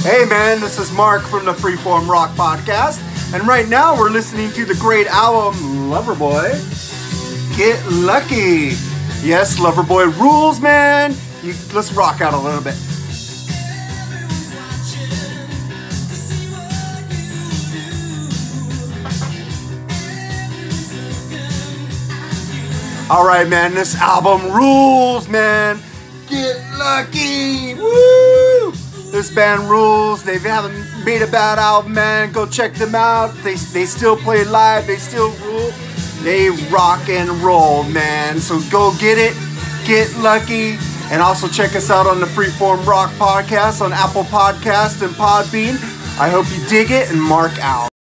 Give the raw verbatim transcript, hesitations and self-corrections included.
Hey man, this is Mark from the Freeform Rock Podcast, and right now we're listening to the great album Loverboy, Get Lucky. Yes, Loverboy rules, man. You, let's rock out a little bit. Alright man, this album rules, man. Get Lucky. Woo! This band rules. They haven't made a bad album, man. Go check them out. They, they still play live. They still rule. They rock and roll, man. So go get it. Get Lucky. And also check us out on the Freeform Rock Podcast on Apple Podcast and Podbean. I hope you dig it, and Mark out.